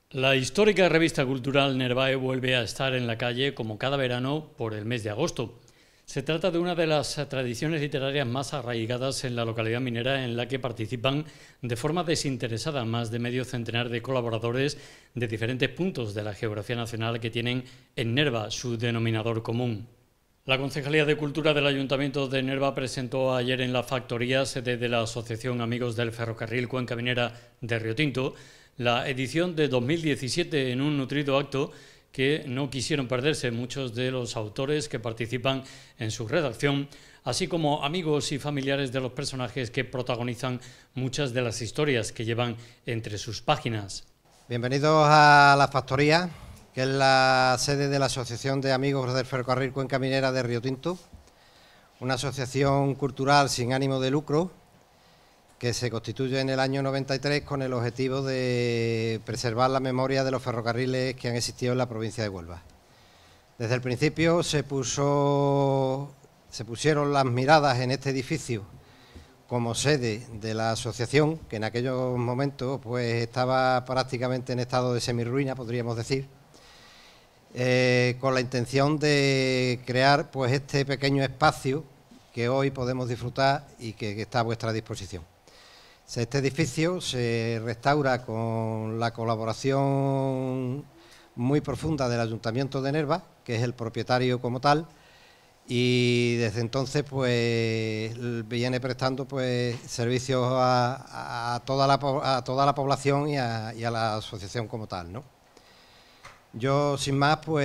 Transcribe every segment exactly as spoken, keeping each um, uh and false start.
La histórica revista cultural Nervae vuelve a estar en la calle como cada verano por el mes de agosto. Se trata de una de las tradiciones literarias más arraigadas en la localidad minera, en la que participan de forma desinteresada más de medio centenar de colaboradores de diferentes puntos de la geografía nacional que tienen en Nerva su denominador común. La Concejalía de Cultura del Ayuntamiento de Nerva presentó ayer en la factoría, sede de la Asociación Amigos del Ferrocarril Cuenca Minera de Riotinto, la edición de dos mil diecisiete en un nutrido acto que no quisieron perderse muchos de los autores que participan en su redacción, así como amigos y familiares de los personajes que protagonizan muchas de las historias que llevan entre sus páginas. Bienvenidos a la factoría, que es la sede de la Asociación de Amigos del Ferrocarril Cuenca Minera de Riotinto, una asociación cultural sin ánimo de lucro que se constituye en el año noventa y tres con el objetivo de preservar la memoria de los ferrocarriles que han existido en la provincia de Huelva. Desde el principio se, puso, se pusieron las miradas en este edificio como sede de la asociación, que en aquellos momentos pues, estaba prácticamente en estado de semirruina, podríamos decir, eh, con la intención de crear pues, este pequeño espacio que hoy podemos disfrutar y que, que está a vuestra disposición. Este edificio se restaura con la colaboración muy profunda del Ayuntamiento de Nerva, que es el propietario como tal, y desde entonces pues viene prestando pues servicios a, a, toda, la, a toda la población y a, y a la asociación como tal, ¿no? Yo, sin más, pues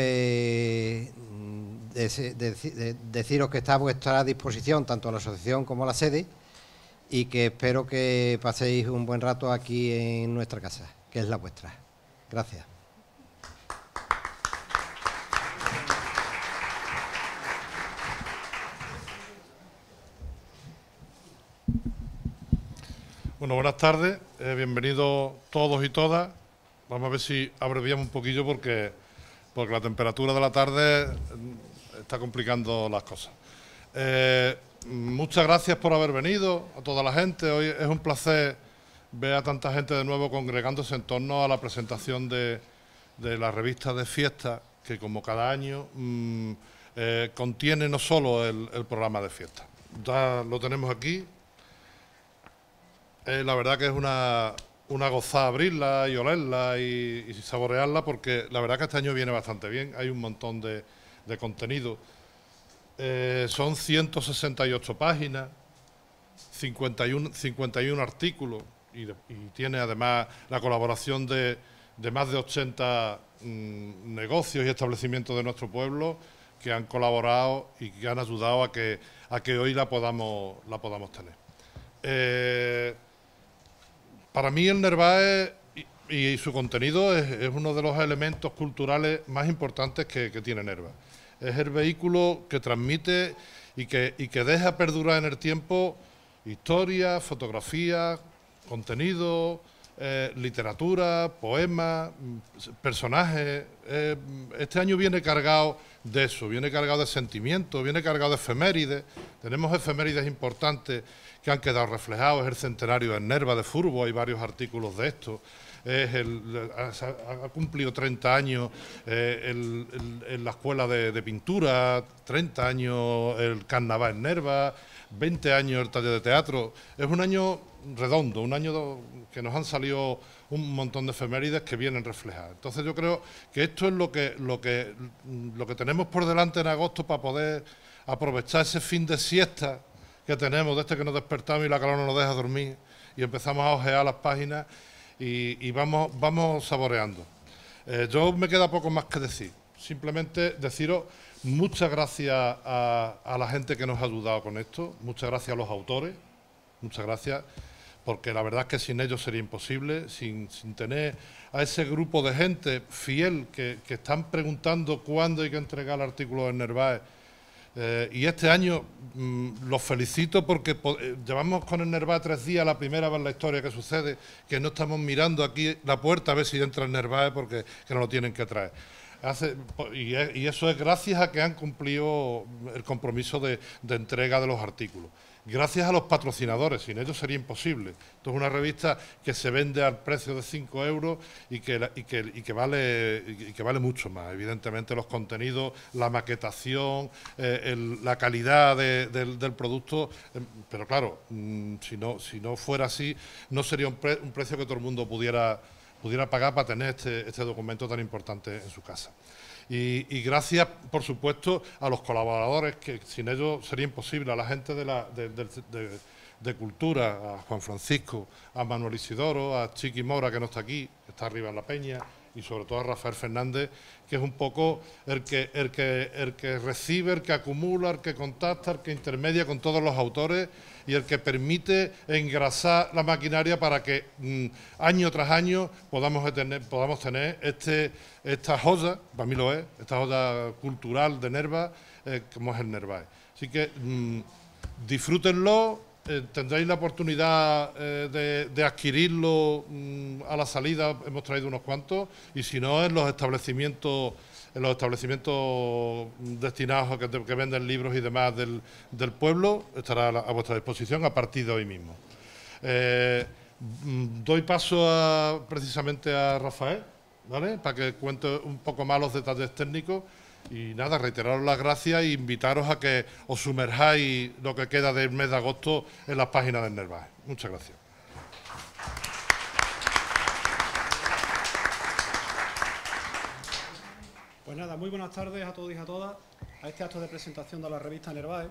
de, de, de, deciros que está a vuestra disposición tanto la asociación como la sede, y que espero que paséis un buen rato aquí en nuestra casa, que es la vuestra. Gracias. Bueno, buenas tardes, eh, bienvenidos todos y todas. Vamos a ver si abreviamos un poquillo porque, porque la temperatura de la tarde está complicando las cosas. Eh, Muchas gracias por haber venido, a toda la gente. Hoy es un placer ver a tanta gente de nuevo congregándose en torno a la presentación de, de la revista de fiesta, que como cada año mmm, eh, contiene no solo el, el programa de fiesta. Ya lo tenemos aquí. Eh, la verdad que es una, una gozada abrirla y olerla y, y saborearla, porque la verdad que este año viene bastante bien. Hay un montón de, de contenido. Eh, son ciento sesenta y ocho páginas, cincuenta y uno artículos y, de, y tiene además la colaboración de, de más de ochenta mmm, negocios y establecimientos de nuestro pueblo que han colaborado y que han ayudado a que, a que hoy la podamos, la podamos tener. Eh, para mí el Nervae y, y su contenido es, es uno de los elementos culturales más importantes que, que tiene Nerva. Es el vehículo que transmite y que, y que deja perdurar en el tiempo historia, fotografía, contenido, eh, literatura, poemas, personajes. Eh, este año viene cargado de eso, viene cargado de sentimientos, viene cargado de efemérides. Tenemos efemérides importantes que han quedado reflejados. Es el centenario de Nerva de Furbo, hay varios artículos de esto. Es el, ha, ha cumplido treinta años eh, el, el, en la escuela de, de pintura, treinta años el carnaval en Nerva, veinte años el taller de teatro. Es un año redondo, un año que nos han salido un montón de efemérides que vienen reflejadas. Entonces yo creo que esto es lo que, lo que, lo que tenemos por delante en agosto para poder aprovechar ese fin de siesta que tenemos, de este que nos despertamos y la calor no nos deja dormir y empezamos a ojear las páginas. Y, y vamos, vamos saboreando. Eh, yo me queda poco más que decir. Simplemente deciros muchas gracias a, a la gente que nos ha ayudado con esto, muchas gracias a los autores, muchas gracias, porque la verdad es que sin ellos sería imposible, sin, sin tener a ese grupo de gente fiel que, que están preguntando cuándo hay que entregar el artículo del Nervae. Eh, y este año mmm, los felicito porque eh, llevamos con el Nervae tres días, la primera vez en la historia que sucede, que no estamos mirando aquí la puerta a ver si entra el Nervae porque que nos lo tienen que traer. Hace, y, y eso es gracias a que han cumplido el compromiso de, de entrega de los artículos. gracias a los patrocinadores, sin ellos sería imposible. Esto es una revista que se vende al precio de cinco euros y que, y que, y que, vale, y que vale mucho más. Evidentemente los contenidos, la maquetación, eh, el, la calidad de, del, del producto, eh, pero claro, mmm, si, no, si no fuera así, no sería un, pre, un precio que todo el mundo pudiera, pudiera pagar para tener este, este documento tan importante en su casa. Y, y gracias, por supuesto, a los colaboradores, que sin ellos sería imposible, a la gente de, la, de, de, de, de Cultura, a Juan Francisco, a Manuel Isidoro, a Chiqui Mora, que no está aquí, está arriba en la peña, y sobre todo a Rafael Fernández, que es un poco el que, el que, el que recibe, el que acumula, el que contacta, el que intermedia con todos los autores y el que permite engrasar la maquinaria para que mmm, año tras año podamos tener, podamos tener este, esta joya, para mí lo es, esta joya cultural de Nerva, eh, como es el Nervae. Así que mmm, disfrútenlo. Eh, tendréis la oportunidad eh, de, de adquirirlo mmm, a la salida, hemos traído unos cuantos, y si no, en los establecimientos en los establecimientos destinados a que, que venden libros y demás del, del pueblo, estará a, la, a vuestra disposición a partir de hoy mismo. Eh, doy paso a, precisamente a Rafael, ¿vale?, para que cuente un poco más los detalles técnicos. Y nada, reiteraros las gracias e invitaros a que os sumerjáis lo que queda del mes de agosto en las páginas del Nervae. Muchas gracias. Pues nada, muy buenas tardes a todos y a todas a este acto de presentación de la revista Nervae.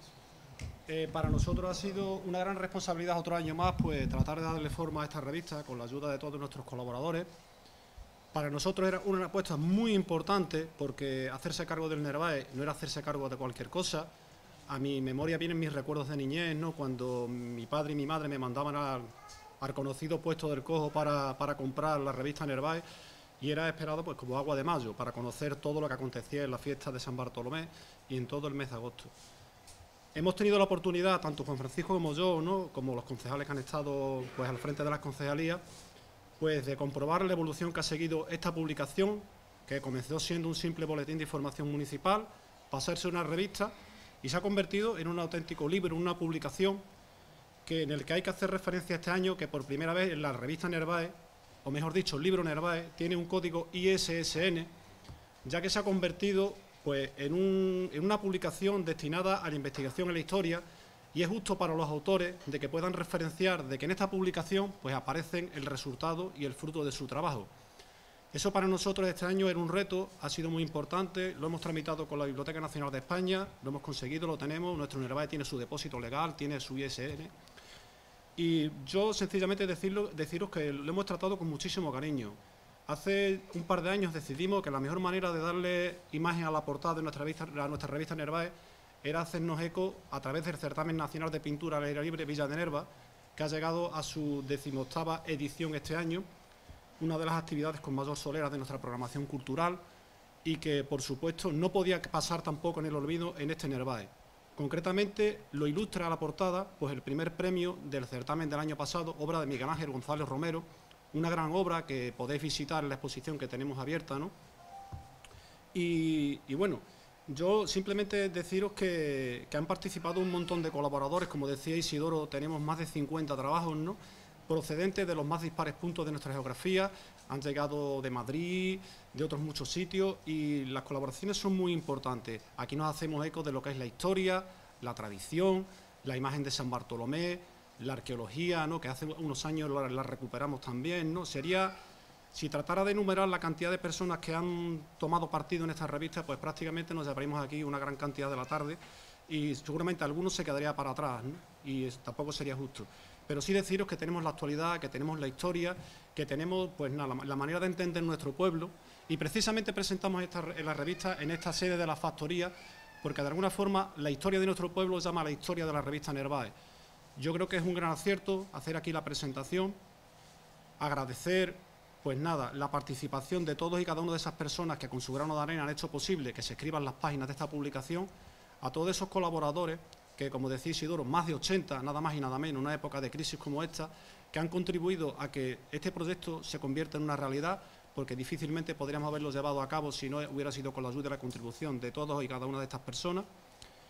Eh, para nosotros ha sido una gran responsabilidad otro año más, pues tratar de darle forma a esta revista con la ayuda de todos nuestros colaboradores. Para nosotros era una apuesta muy importante porque hacerse cargo del Nervae no era hacerse cargo de cualquier cosa. A mi memoria vienen mis recuerdos de niñez, ¿no?, cuando mi padre y mi madre me mandaban al, al conocido puesto del Cojo para, para comprar la revista Nervae y era esperado pues como agua de mayo para conocer todo lo que acontecía en la fiesta de San Bartolomé y en todo el mes de agosto. Hemos tenido la oportunidad, tanto Juan Francisco como yo, ¿no?, como los concejales que han estado pues al frente de las concejalías, pues de comprobar la evolución que ha seguido esta publicación, que comenzó siendo un simple boletín de información municipal, pasarse a una revista y se ha convertido en un auténtico libro, una publicación que en el que hay que hacer referencia este año que por primera vez en la revista Nervae, o mejor dicho, el libro Nervae, tiene un código I S S N, ya que se ha convertido pues, en, un, en una publicación destinada a la investigación en la historia. Y es justo para los autores de que puedan referenciar de que en esta publicación pues aparecen el resultado y el fruto de su trabajo. Eso para nosotros este año era un reto, ha sido muy importante, lo hemos tramitado con la Biblioteca Nacional de España, lo hemos conseguido, lo tenemos, nuestro Nervae tiene su depósito legal, tiene su I S N. Y yo sencillamente decirlo, deciros que lo hemos tratado con muchísimo cariño. Hace un par de años decidimos que la mejor manera de darle imagen a la portada de nuestra revista, a nuestra revista Nervae era hacernos eco a través del Certamen Nacional de Pintura al Aire Libre Villa de Nerva, que ha llegado a su decimoctava edición este año, una de las actividades con mayor solera de nuestra programación cultural y que, por supuesto, no podía pasar tampoco en el olvido en este Nervae. Concretamente, lo ilustra a la portada pues el primer premio del certamen del año pasado, obra de Miguel Ángel González Romero, una gran obra que podéis visitar en la exposición que tenemos abierta, ¿no? Y, y bueno, yo simplemente deciros que, que han participado un montón de colaboradores, como decía Isidoro, tenemos más de cincuenta trabajos, ¿no?, procedentes de los más dispares puntos de nuestra geografía, han llegado de Madrid, de otros muchos sitios y las colaboraciones son muy importantes. Aquí nos hacemos eco de lo que es la historia, la tradición, la imagen de San Bartolomé, la arqueología, ¿no?, que hace unos años la, la recuperamos también, ¿no? Sería... Si tratara de enumerar la cantidad de personas que han tomado partido en esta revista, pues prácticamente nos llevaríamos aquí una gran cantidad de la tarde y seguramente algunos se quedaría para atrás, ¿no?, y tampoco sería justo. Pero sí deciros que tenemos la actualidad, que tenemos la historia, que tenemos pues nada, la, la manera de entender nuestro pueblo y precisamente presentamos esta, en la revista en esta sede de la factoría porque de alguna forma la historia de nuestro pueblo se llama la historia de la revista Nervae. Yo creo que es un gran acierto hacer aquí la presentación, agradecer pues nada, la participación de todos y cada una de esas personas que con su grano de arena han hecho posible que se escriban las páginas de esta publicación, a todos esos colaboradores que, como decía Isidoro, más de ochenta, nada más y nada menos, en una época de crisis como esta, que han contribuido a que este proyecto se convierta en una realidad, porque difícilmente podríamos haberlo llevado a cabo si no hubiera sido con la ayuda y la contribución de todos y cada una de estas personas.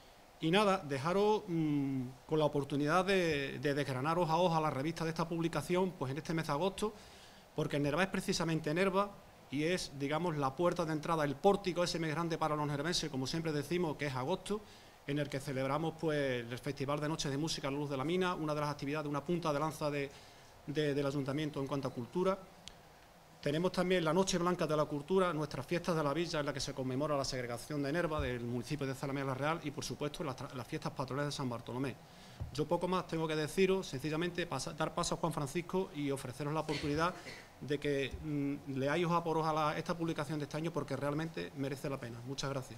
Y nada, dejaros mmm, con la oportunidad de, de desgranar hoja a hoja la revista de esta publicación, pues en este mes de agosto, porque Nerva es precisamente Nerva y es, digamos, la puerta de entrada, el pórtico ese mes grande para los nervenses, como siempre decimos, que es agosto, en el que celebramos pues el Festival de Noches de Música a la Luz de la Mina, una de las actividades, una punta de lanza de, de, del Ayuntamiento en cuanto a cultura. Tenemos también la Noche Blanca de la Cultura, nuestras fiestas de la villa en la que se conmemora la segregación de Nerva del municipio de Zalamea la Real y, por supuesto, las, las fiestas patronales de San Bartolomé. Yo poco más tengo que deciros, sencillamente pasa, dar paso a Juan Francisco y ofreceros la oportunidad de que mmm, leáis hoja por hoja la, esta publicación de este año porque realmente merece la pena. Muchas gracias.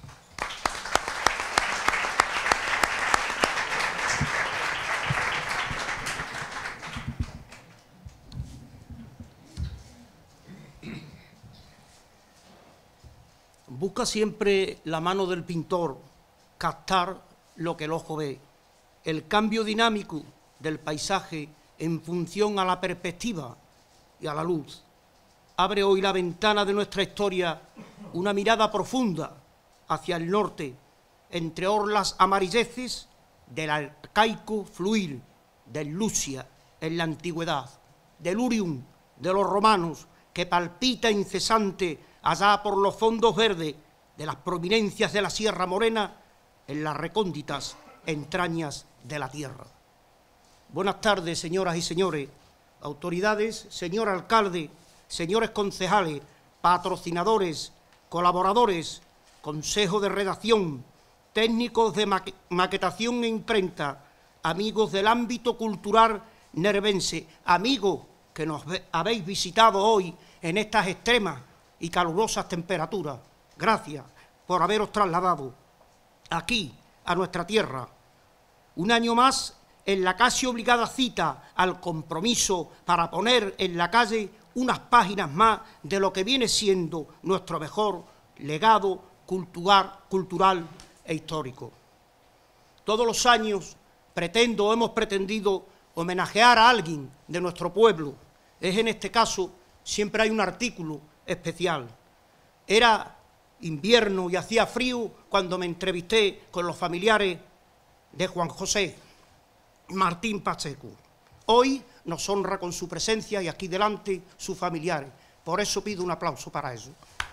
Busca siempre la mano del pintor, captar lo que el ojo ve, el cambio dinámico del paisaje en función a la perspectiva y a la luz. Abre hoy la ventana de nuestra historia una mirada profunda hacia el norte, entre orlas amarillenses del arcaico fluir del Lucia en la antigüedad, del Urium de los romanos que palpita incesante allá por los fondos verdes de las prominencias de la Sierra Morena en las recónditas entrañas de la tierra. Buenas tardes, señoras y señores, autoridades, señor alcalde, señores concejales, patrocinadores, colaboradores, consejo de redacción, técnicos de maqu maquetación e imprenta, amigos del ámbito cultural nervense, amigos que nos habéis visitado hoy en estas extremas y calurosas temperaturas. Gracias por haberos trasladado aquí, a nuestra tierra. Un año más en la casi obligada cita al compromiso para poner en la calle unas páginas más de lo que viene siendo nuestro mejor legado cultural, cultural e histórico. Todos los años pretendo o hemos pretendido homenajear a alguien de nuestro pueblo. Es en este caso, siempre hay un artículo especial. Era invierno y hacía frío cuando me entrevisté con los familiares de Juan José Martín Pacheco. Hoy nos honra con su presencia y aquí delante sus familiares. Por eso pido un aplauso para eso.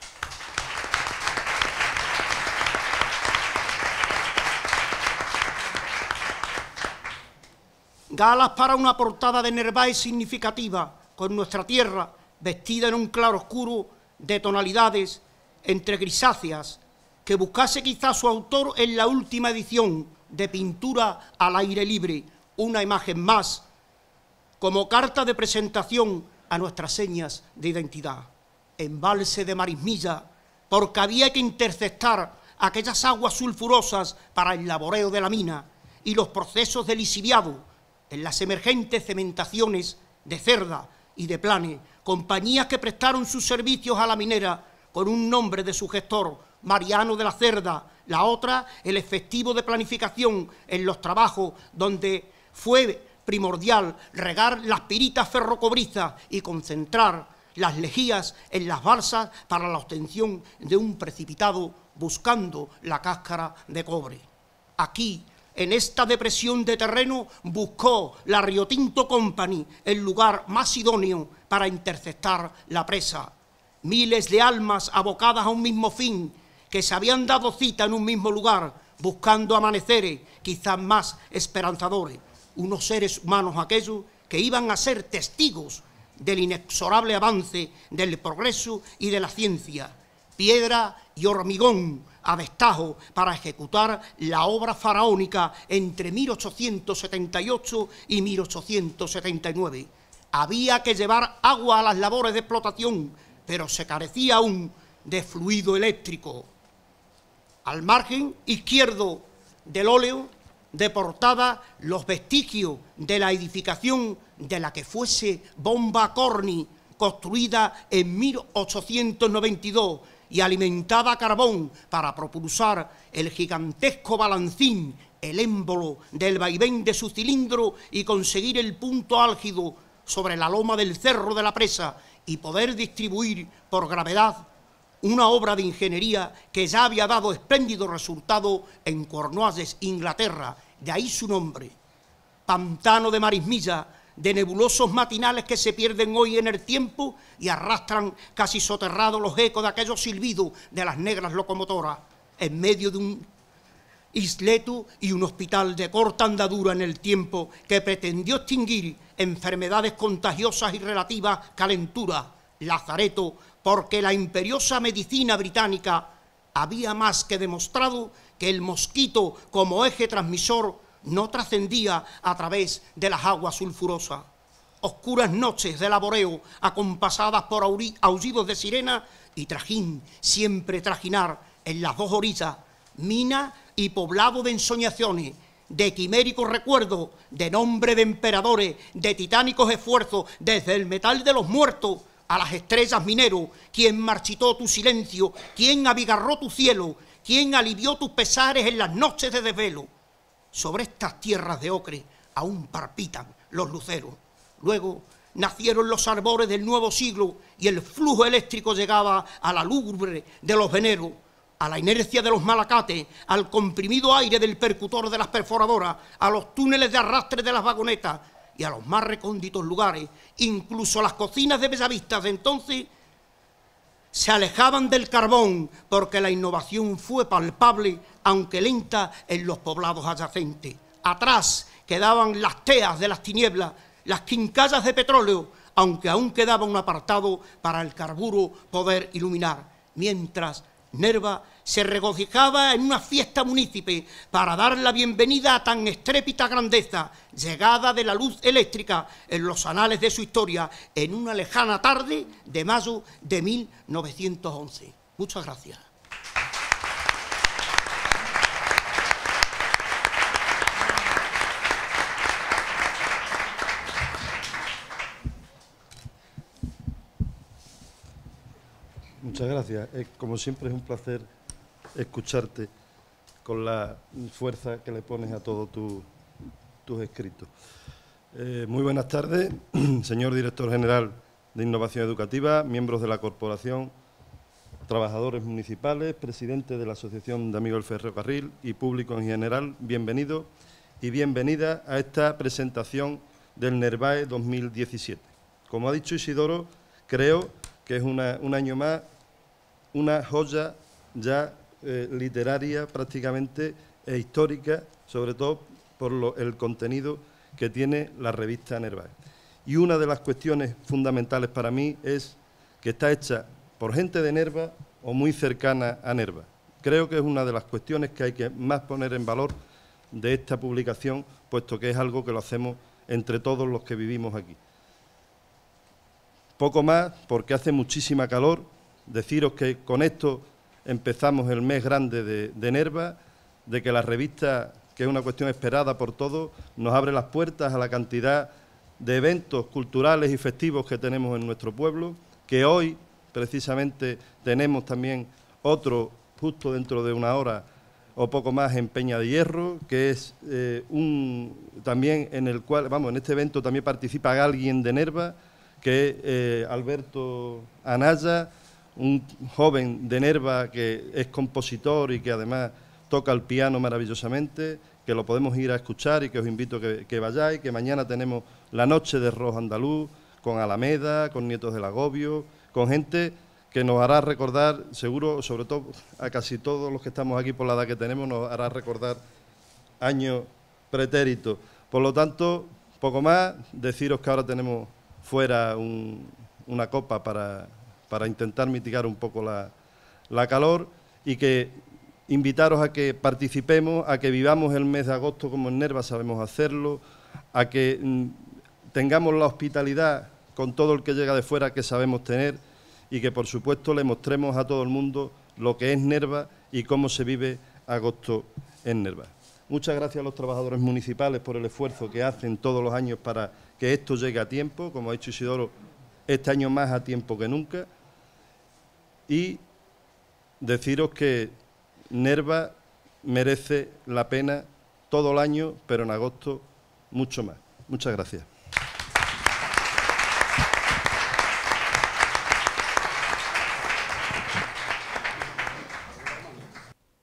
Galas para una portada de Nerváez significativa, con nuestra tierra vestida en un claroscuro de tonalidades entre grisáceas, que buscase quizá su autor en la última edición de Pintura al aire libre, una imagen más, como carta de presentación a nuestras señas de identidad. Embalse de Marismilla, porque había que interceptar aquellas aguas sulfurosas para el laboreo de la mina y los procesos de lisiviado en las emergentes cementaciones de Cerda y de Plane, compañías que prestaron sus servicios a la minera con un nombre de su gestor, Mariano de la Cerda, la otra, el efectivo de planificación en los trabajos donde fue primordial regar las piritas ferrocobrizas y concentrar las lejías en las balsas para la obtención de un precipitado buscando la cáscara de cobre. Aquí, en esta depresión de terreno, buscó la Rio Tinto Company el lugar más idóneo para interceptar la presa. Miles de almas abocadas a un mismo fin, que se habían dado cita en un mismo lugar, buscando amaneceres quizás más esperanzadores. Unos seres humanos aquellos que iban a ser testigos del inexorable avance del progreso y de la ciencia. Piedra y hormigón a destajo para ejecutar la obra faraónica entre mil ochocientos setenta y ocho y mil ochocientos setenta y nueve. Había que llevar agua a las labores de explotación, pero se carecía aún de fluido eléctrico. Al margen izquierdo del óleo, de portada, los vestigios de la edificación de la que fuese Bomba Corny, construida en mil ochocientos noventa y dos y alimentada a carbón para propulsar el gigantesco balancín, el émbolo del vaivén de su cilindro y conseguir el punto álgido sobre la loma del cerro de la presa y poder distribuir por gravedad una obra de ingeniería que ya había dado espléndido resultado en Cornualles, Inglaterra, de ahí su nombre. Pantano de marismilla, de nebulosos matinales que se pierden hoy en el tiempo y arrastran casi soterrados los ecos de aquellos silbidos de las negras locomotoras, en medio de un isleto y un hospital de corta andadura en el tiempo que pretendió extinguir enfermedades contagiosas y relativas calentura, lazareto, porque la imperiosa medicina británica había más que demostrado que el mosquito como eje transmisor no trascendía a través de las aguas sulfurosas. Oscuras noches de laboreo acompasadas por aullidos de sirena y trajín, siempre trajinar en las dos orillas, mina y poblado de ensoñaciones, de quiméricos recuerdos, de nombre de emperadores, de titánicos esfuerzos, desde el metal de los muertos a las estrellas minero, quien marchitó tu silencio, quien abigarró tu cielo, quien alivió tus pesares en las noches de desvelo. Sobre estas tierras de ocre aún palpitan los luceros. Luego nacieron los arbores del nuevo siglo y el flujo eléctrico llegaba a la lúgubre de los veneros, a la inercia de los malacates, al comprimido aire del percutor de las perforadoras, a los túneles de arrastre de las vagonetas y a los más recónditos lugares, incluso las cocinas de Bellavista de entonces, se alejaban del carbón porque la innovación fue palpable, aunque lenta, en los poblados adyacentes. Atrás quedaban las teas de las tinieblas, las quincallas de petróleo, aunque aún quedaba un apartado para el carburo poder iluminar, mientras Nerva se regocijaba en una fiesta munícipe para dar la bienvenida a tan estrépita grandeza, llegada de la luz eléctrica en los anales de su historia, en una lejana tarde de mayo de mil novecientos once. Muchas gracias. Muchas gracias. Eh, como siempre es un placer escucharte con la fuerza que le pones a todos tu, tus escritos. Eh, muy buenas tardes, señor Director General de Innovación Educativa, miembros de la Corporación, trabajadores municipales, presidente de la Asociación de Amigos del Ferrocarril y público en general, bienvenido y bienvenida a esta presentación del NERVAE dos mil diecisiete. Como ha dicho Isidoro, creo que es una, un año más una joya ya eh, literaria prácticamente e histórica, sobre todo por lo, el contenido que tiene la revista NERVAE. Y una de las cuestiones fundamentales para mí es que está hecha por gente de Nerva o muy cercana a Nerva. Creo que es una de las cuestiones que hay que más poner en valor de esta publicación, puesto que es algo que lo hacemos entre todos los que vivimos aquí. Poco más, porque hace muchísima calor. Deciros que con esto empezamos el mes grande de, de Nerva, de que la revista, que es una cuestión esperada por todos, nos abre las puertas a la cantidad de eventos culturales y festivos que tenemos en nuestro pueblo, que hoy precisamente tenemos también otro justo dentro de una hora o poco más en Peña de Hierro, que es eh, un también en el cual, vamos, en este evento también participa alguien de Nerva, que es eh, Alberto Anaya, un joven de Nerva que es compositor y que además toca el piano maravillosamente, que lo podemos ir a escuchar y que os invito a que, que vayáis, que mañana tenemos la noche de rock andaluz, con Alameda, con Nietos del Agobio, con gente que nos hará recordar, seguro, sobre todo a casi todos los que estamos aquí por la edad que tenemos, nos hará recordar años pretéritos. Por lo tanto, poco más, deciros que ahora tenemos fuera un, una copa para, para intentar mitigar un poco la, la calor y que invitaros a que participemos, a que vivamos el mes de agosto como en Nerva sabemos hacerlo, a que mm, tengamos la hospitalidad con todo el que llega de fuera que sabemos tener y que, por supuesto, le mostremos a todo el mundo lo que es Nerva y cómo se vive agosto en Nerva. Muchas gracias a los trabajadores municipales por el esfuerzo que hacen todos los años para que esto llegue a tiempo, como ha dicho Isidoro, este año más a tiempo que nunca, y deciros que Nerva merece la pena todo el año, pero en agosto mucho más. Muchas gracias.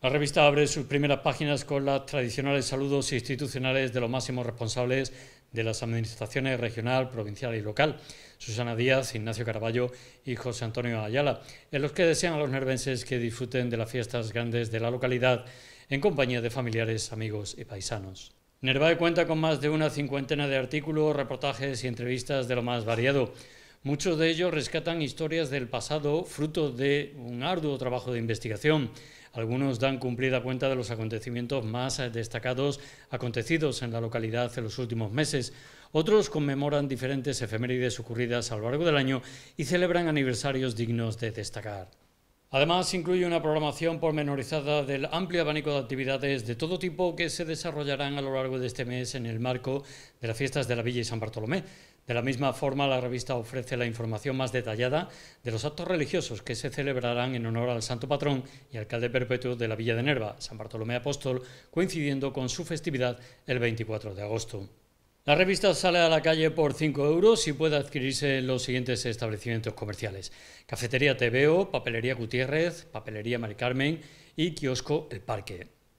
La revista abre sus primeras páginas con los tradicionales saludos institucionales de los máximos responsables de las administraciones regional, provincial y local, Susana Díaz, Ignacio Caraballo y José Antonio Ayala, en los que desean a los nervenses que disfruten de las fiestas grandes de la localidad en compañía de familiares, amigos y paisanos. Nervae cuenta con más de una cincuentena de artículos, reportajes y entrevistas de lo más variado. Muchos de ellos rescatan historias del pasado, fruto de un arduo trabajo de investigación. Algunos dan cumplida cuenta de los acontecimientos más destacados acontecidos en la localidad en los últimos meses. Otros conmemoran diferentes efemérides ocurridas a lo largo del año y celebran aniversarios dignos de destacar. Además, incluye una programación pormenorizada del amplio abanico de actividades de todo tipo que se desarrollarán a lo largo de este mes en el marco de las fiestas de la Villa y San Bartolomé. De la misma forma, la revista ofrece la información más detallada de los actos religiosos que se celebrarán en honor al santo patrón y alcalde perpetuo de la Villa de Nerva, San Bartolomé Apóstol, coincidiendo con su festividad el veinticuatro de agosto. La revista sale a la calle por cinco euros y puede adquirirse en los siguientes establecimientos comerciales: Cafetería Tebeo, Papelería Gutiérrez, Papelería Mari Carmen y Kiosco El Parque.